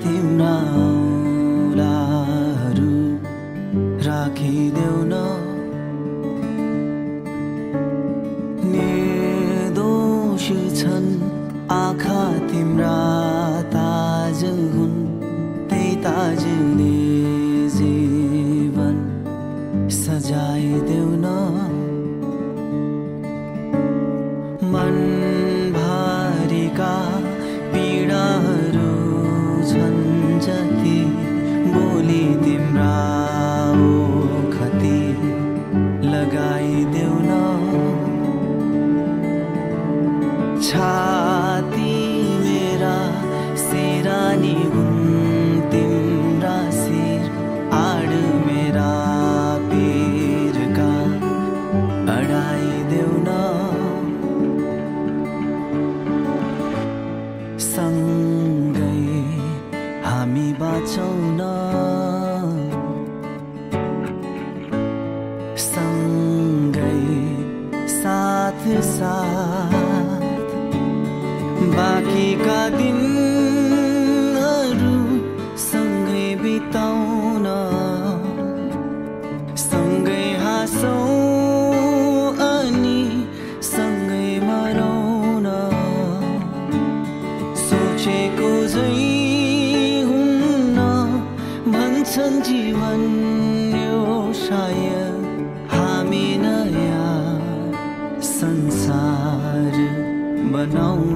तिम्रा औँलाहरू राखिदेऊ न। निर्दोष छन् आँखा तिम्रा ताज हुन्, त्यही ताजले जीवन सजाइदेऊ न। मनभरिका पीडाहरू छन् जति, बोली तिम्रा ओखती लगाइदेऊ न। छाती मेरा सिरानी हुन् तिम्रा शिर, आड मेरा पीरका अडाइदेऊ न। सँगै हामी बाँचौँ न, सँगै साथ साथ बाँकीका दिनहरू सँगै बिताउन। सँगै हाँसौँ अनि सँगै मरौँ न। सोचेको झै हुन्न भन्छन् जीवन यो सायद, हामी नयाँ संसार बनाउन।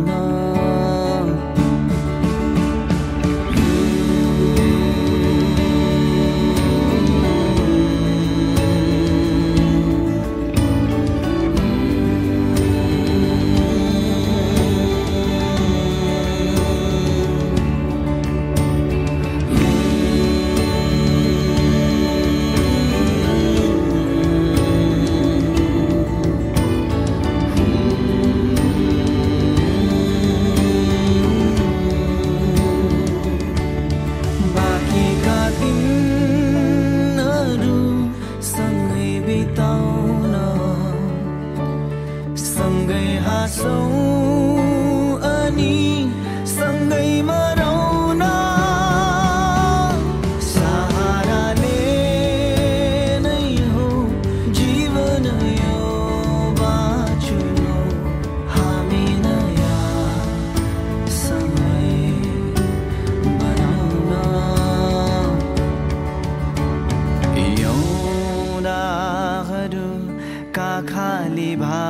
सँगै हाँसौँ अनि सँगै मरौँ न। सहाराले नै हो जीवन यो बाँच्नु, हामी नयाँ समय बनाउन। यौनाहरूका खाली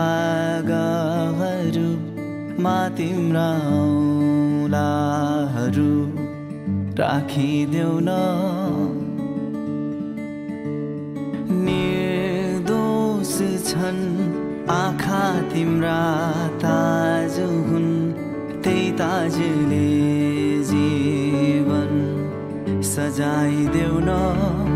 भागहरूमा तिम्रा औँलाहरू राखिदेऊ न। निर्दोष छन् आँखा तिम्रा ताज हुन्, त्यही ताजले जीवन सजाइदेऊ न।